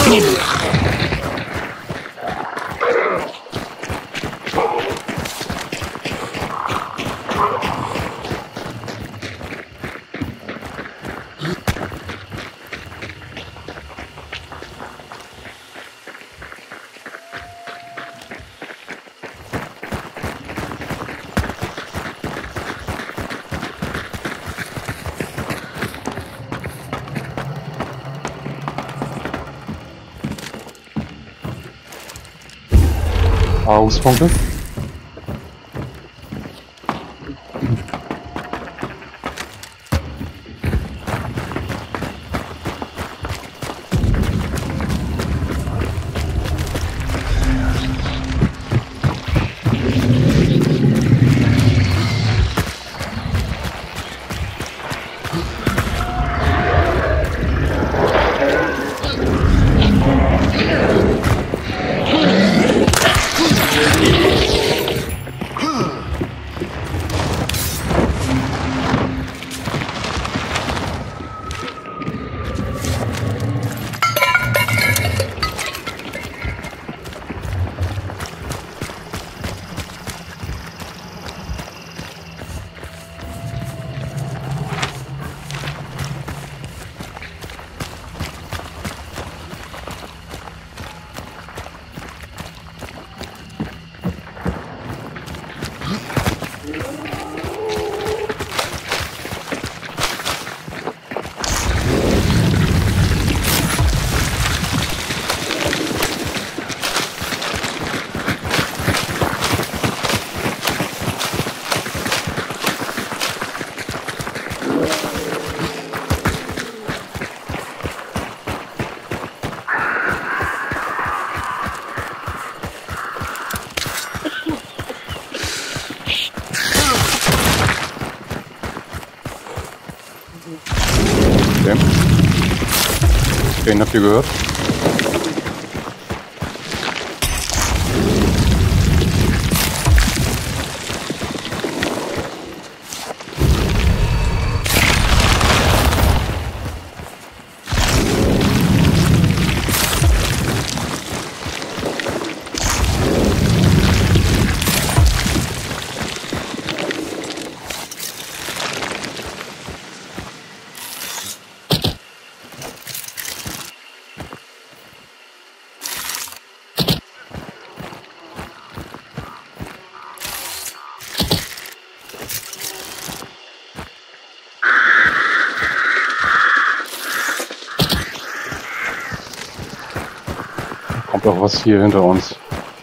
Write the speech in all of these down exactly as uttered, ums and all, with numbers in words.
Erfahrungspunkte. Okay. Den habt ihr gehört? Kommt auch was hier hinter uns.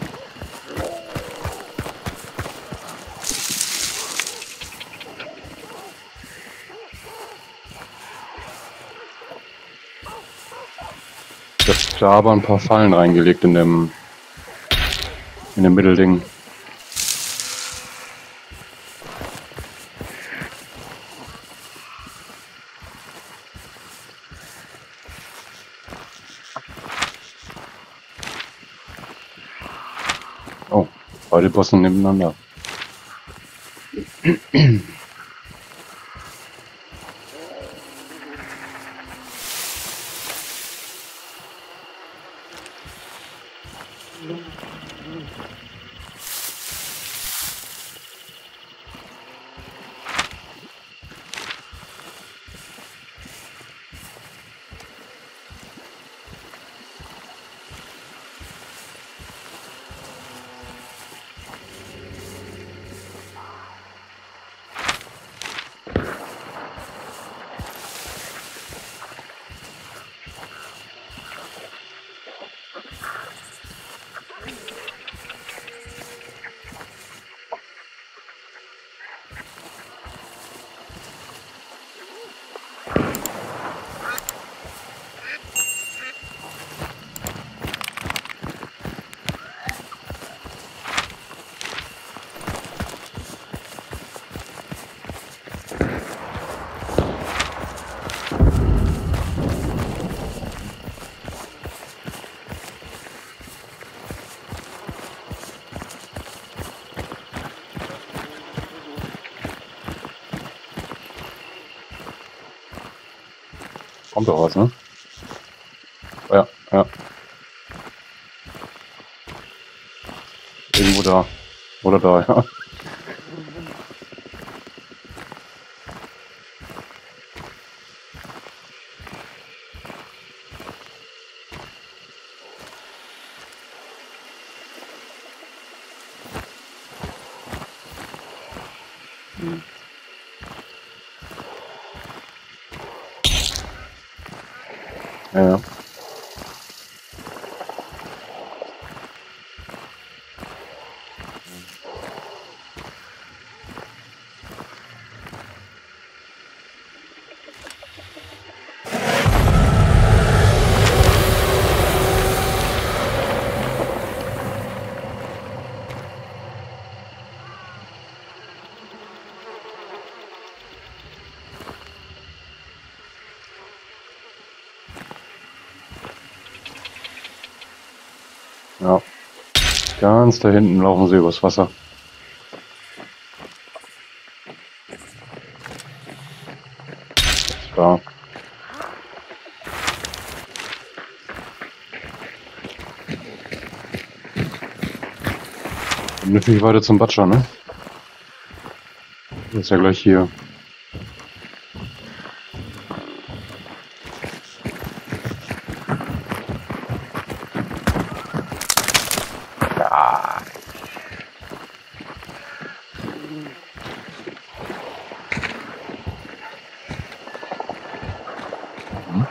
Ich hab da aber ein paar Fallen reingelegt in dem in dem Mittelding. Oh, beide Bossen nebeneinander. Kommt doch was, ne? Ja, ja. da. Oder da, ja. Ja, ja. Ja. Ganz da hinten laufen sie übers Wasser. Da. Natürlich weiter zum Batscher, ne? Das ist ja gleich hier. Ja. Mhm.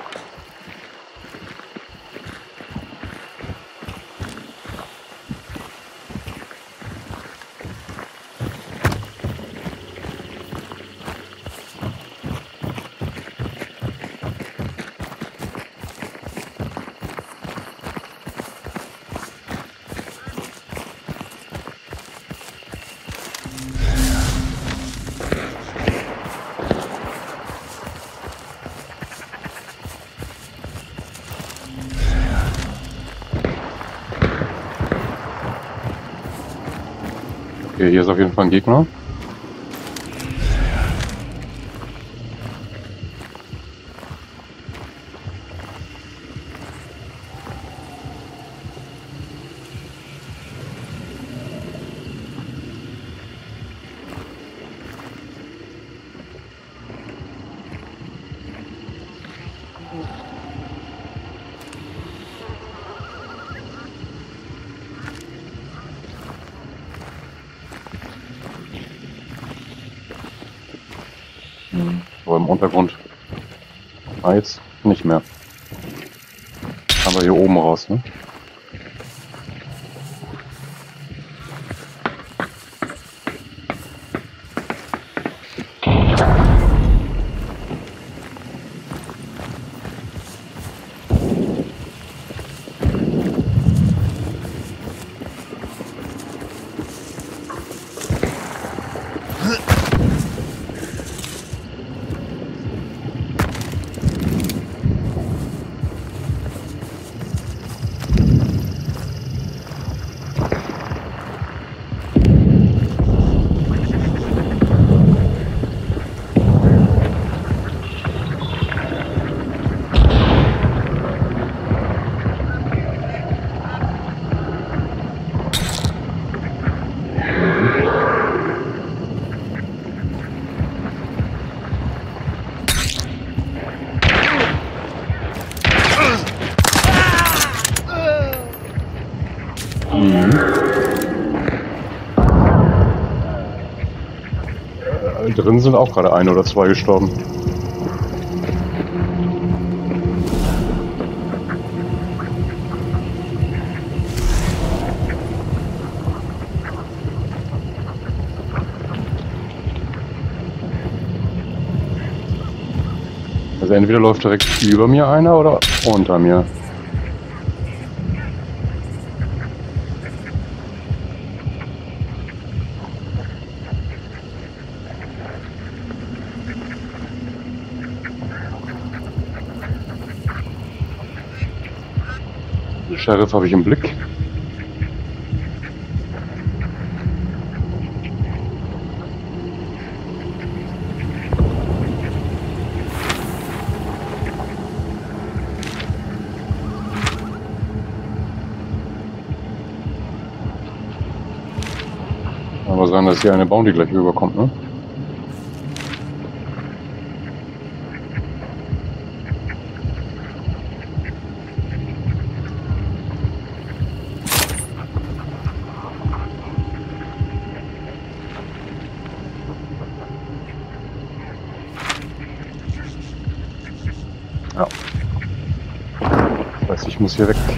Okay, hier ist auf jeden Fall ein Gegner. So im Untergrund. Ah, jetzt nicht mehr. Aber hier oben raus, ne? Mhm. Äh, drin sind auch gerade ein oder zwei gestorben. Also entweder läuft direkt über mir einer oder unter mir. Sheriff habe ich im Blick. sein, dass hier eine Bounty gleich rüberkommt, ne? Ja. Das heißt, ich muss hier weg.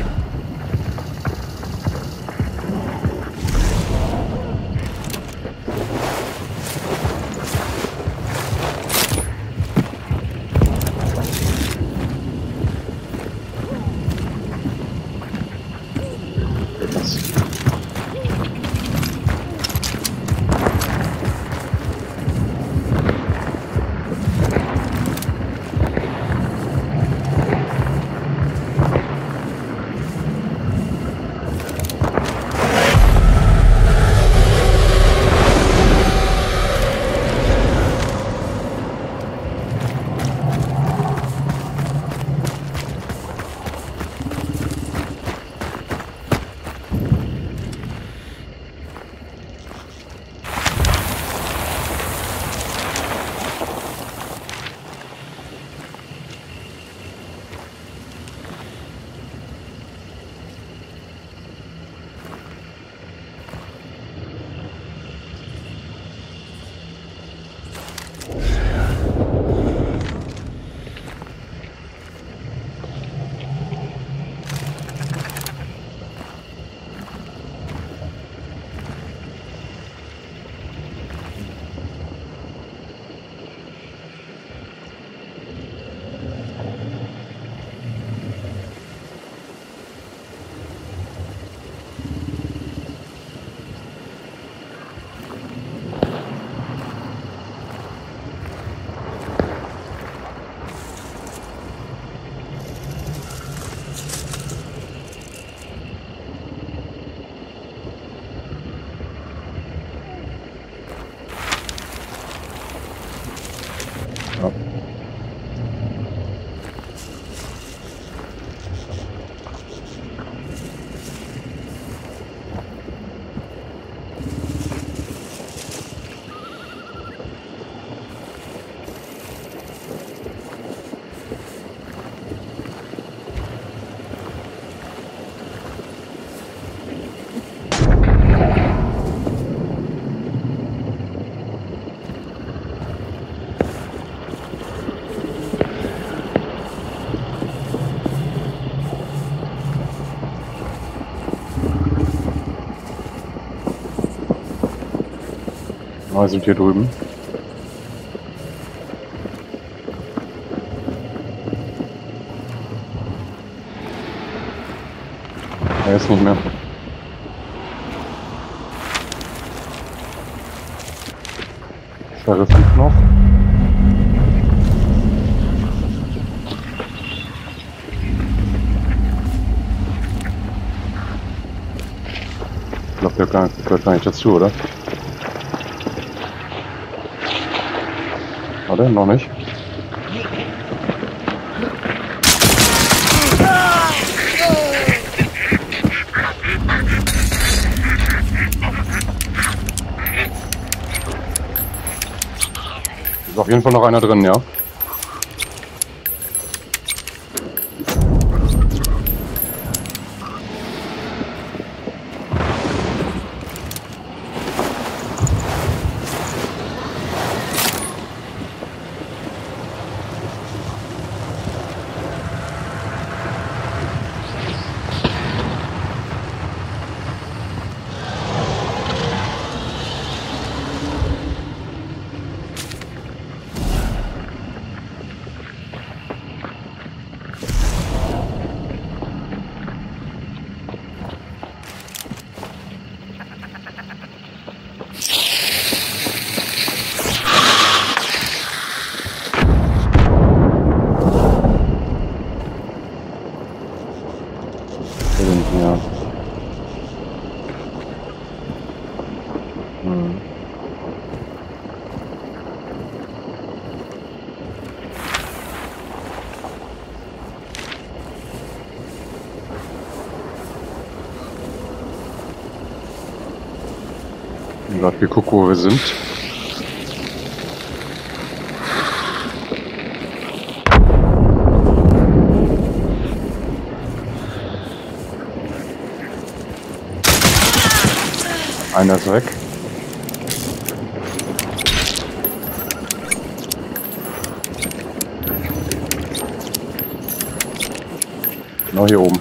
Ja. Wir sind hier drüben. Er ist nicht mehr. Sheriff liegt noch. Ich glaube, der gehört gar nicht dazu, oder? Warte, noch nicht. Ist auf jeden Fall noch einer drin, ja. Gerade geguckt, wo wir sind. Einer ist weg. Genau hier oben.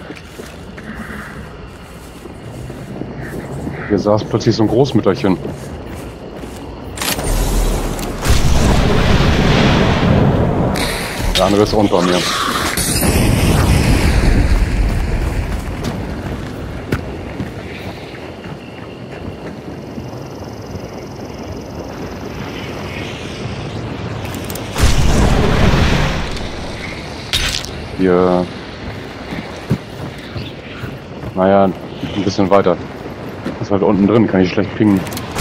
Hier saß plötzlich so ein Großmütterchen. Der andere ist unter mir. Hier. Naja, ein bisschen weiter. Das ist halt unten drin, kann ich schlecht pingen.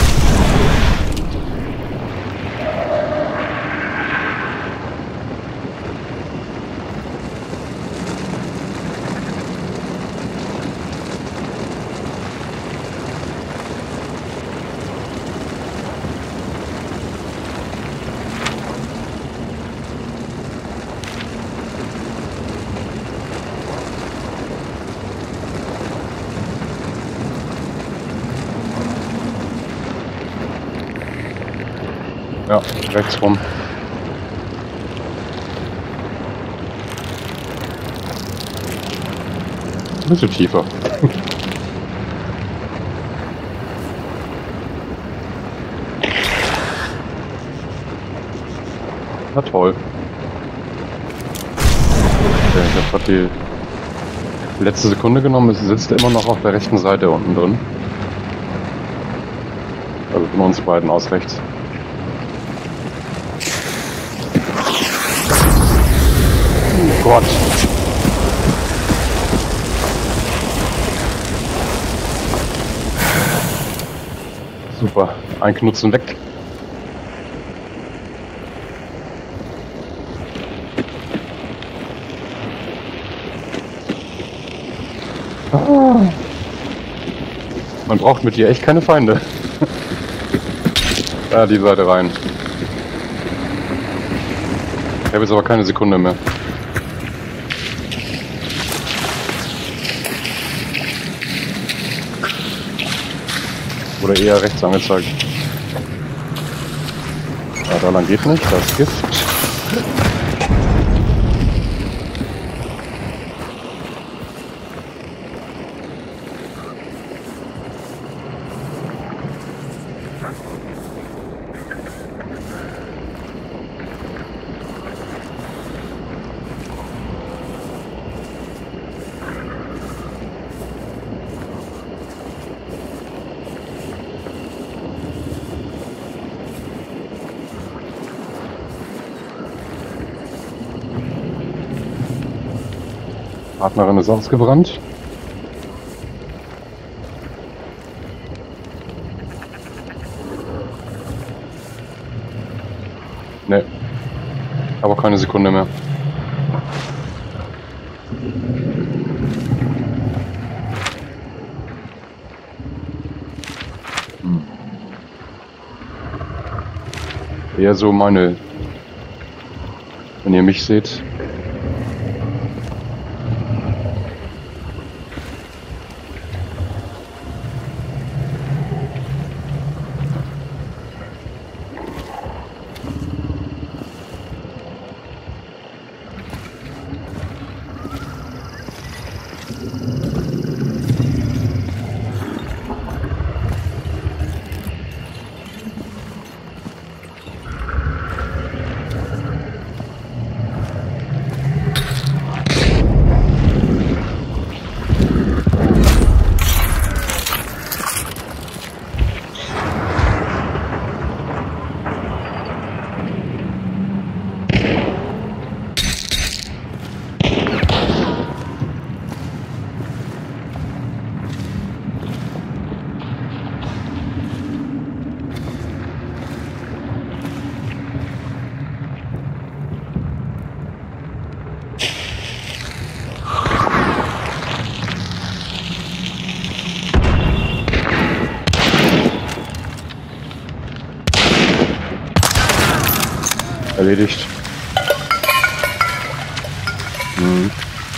Ja, rechts rum. Ein bisschen tiefer. Na toll. Okay, ich habe gerade die letzte Sekunde genommen. Es sitzt immer noch auf der rechten Seite unten drin. Also von uns beiden aus rechts. Oh Gott. Super. Ein Knutzen weg. Ah. Man braucht mit dir echt keine Feinde. Ja, die Seite rein. Ich habe jetzt aber keine Sekunde mehr. Oder eher rechts angezeigt. Ja, da lang geht nicht, das ist Gift. Partnerin ist ausgebrannt. Ne, aber keine Sekunde mehr. Hm. Eher so meine, wenn ihr mich seht. Erledigt. Hm.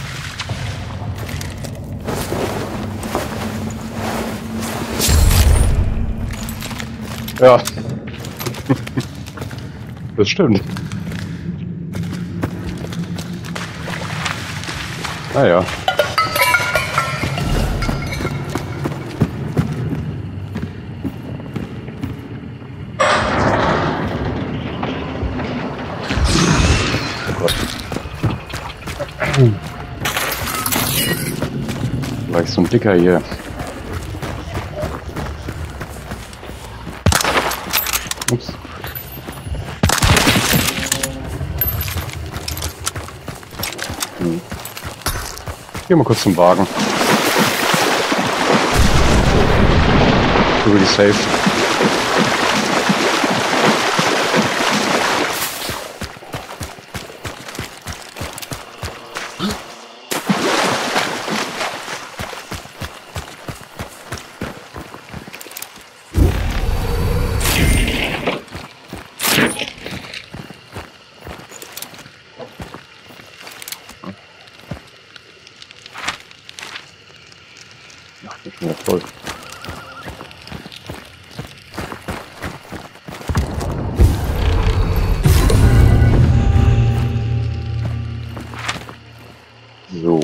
Ja. Das stimmt. Ah ja. Oh Gott. Gleich so ein Dicker hier. Ups. Hm. Geh mal kurz zum Wagen. Über die Safe. Ach, das ist schon wieder voll. So.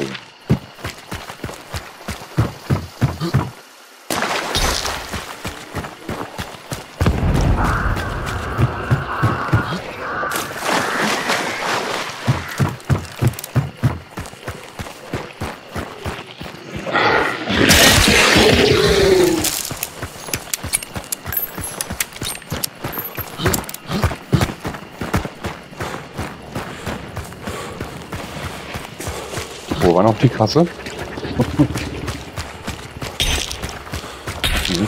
Wo war noch die Kasse? Hm.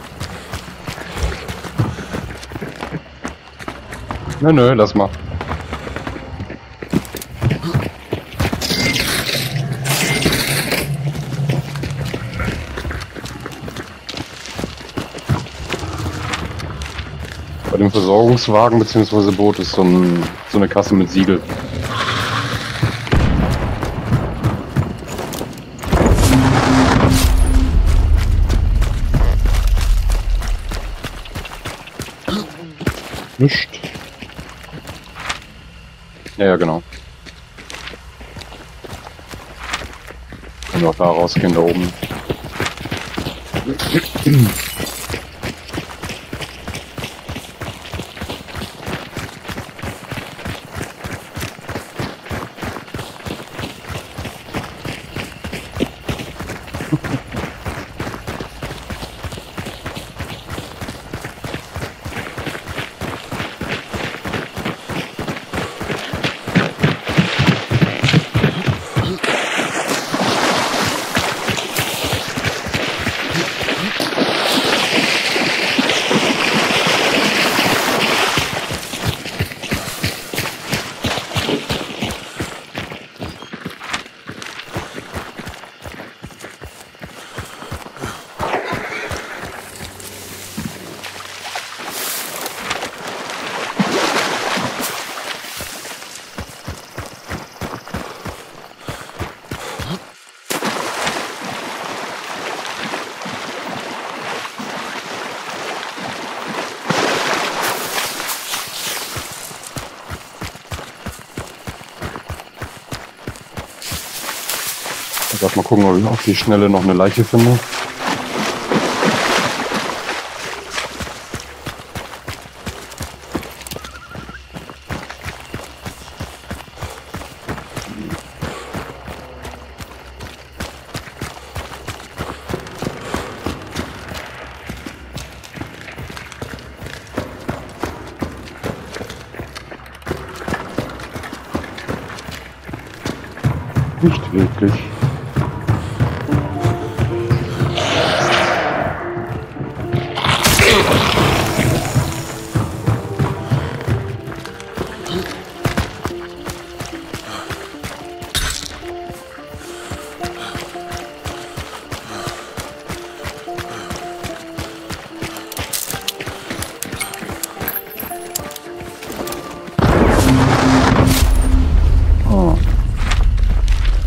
Nö, nö, lass mal. Bei dem Versorgungswagen bzw. Boot ist so, ein, so eine Kasse mit Siegel. Nicht. Ja, ja, genau. Können wir auch da rausgehen, da oben. Sag mal gucken, ob ich auf die Schnelle noch eine Leiche finde. Nicht wirklich.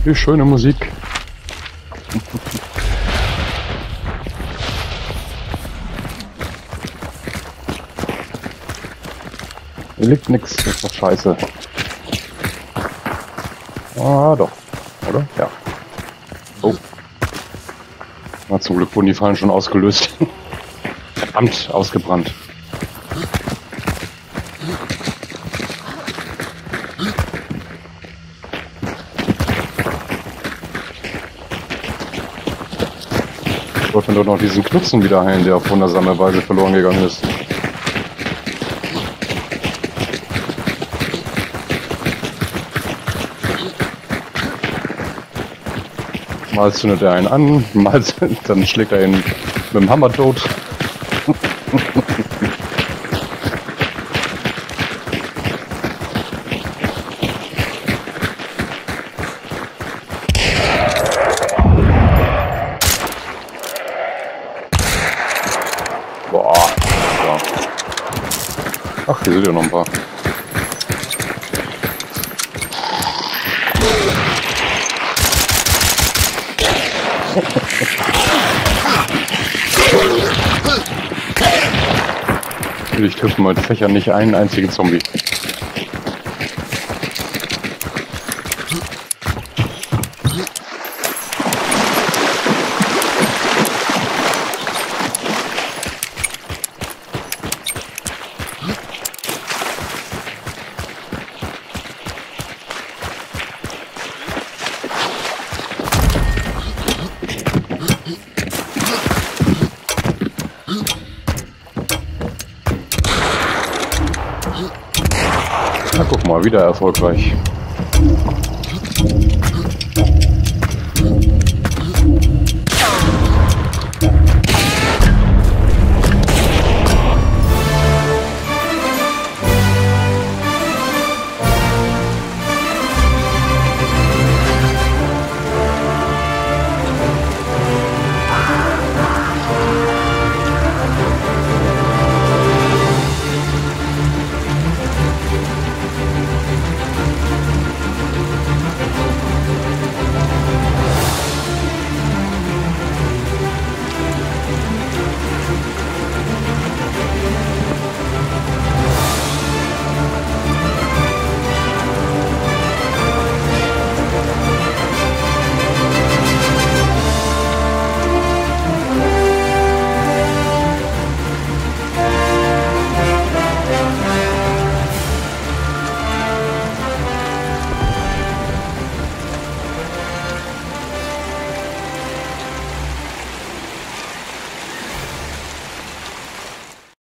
Die schöne Musik. Hier liegt nix, das ist doch scheiße. Ah, doch. Oder? Ja. Oh. Na, zum Glück wurden die Fallen schon ausgelöst. Verdammt, ausgebrannt. Ich wollte doch noch diesen Knutzen wieder heilen, der auf wundersame Weise verloren gegangen ist. Mal zündet er einen an, mal dann schlägt er ihn mit dem Hammer tot. Boah. Ja. Ach, hier sind ja noch ein paar. Ich treffe mit Fächern nicht einen einzigen Zombie. Na, guck mal, wieder erfolgreich.